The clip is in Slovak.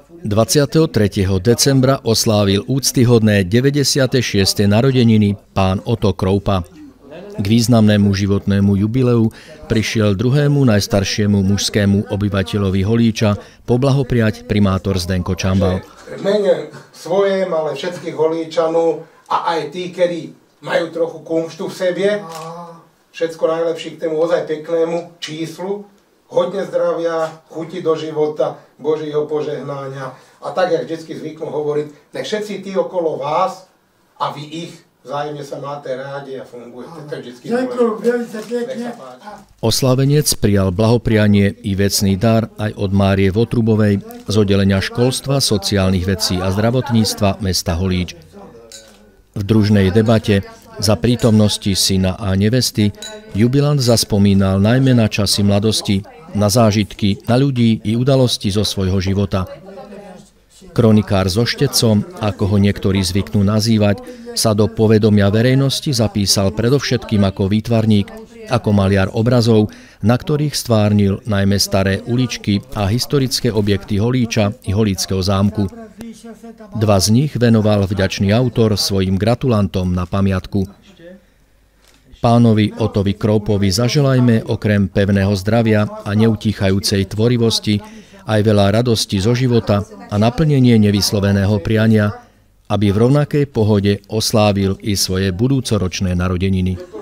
23. decembra oslávil úctyhodné 96. narodeniny pán Oto Kroupa. K významnému životnému jubileu prišiel druhému najstaršiemu mužskému obyvateľovi Holíča poblahopriať primátor Zdenko Čambal. V mene svojem, ale všetkých Holíčanov a aj tí, ktorí majú trochu kumštu v sebe, všetko najlepšie k tému ozaj peknému číslu, hodne zdravia, chuti do života, Božího požehnania. A tak, jak vždycky zvyknú hovoriť, nech všetci tí okolo vás a vy ich vzájemne sa máte rádi a fungujete. To je vždycky dôležité. Oslávenec prijal blahoprianie i vecný dar aj od Márie Votrubovej z oddelenia školstva, sociálnych vecí a zdravotníctva mesta Holíč. V družnej debate za prítomnosti syna a nevesty jubilant zaspomínal najmä na časy mladosti, na zážitky, na ľudí i udalosti zo svojho života. Kronikár so štecom, ako ho niektorí zvyknú nazývať, sa do povedomia verejnosti zapísal predovšetkým ako výtvarník, ako maliar obrazov, na ktorých stvárnil najmä staré uličky a historické objekty Holíča i Holíčskeho zámku. Dva z nich venoval vďačný autor svojim gratulantom na pamiatku. Pánovi Otovi Kroupovi zaželajme okrem pevného zdravia a neutíchajúcej tvorivosti aj veľa radosti zo života a naplnenie nevysloveného priania, aby v rovnakej pohode oslávil i svoje budúcoročné narodeniny.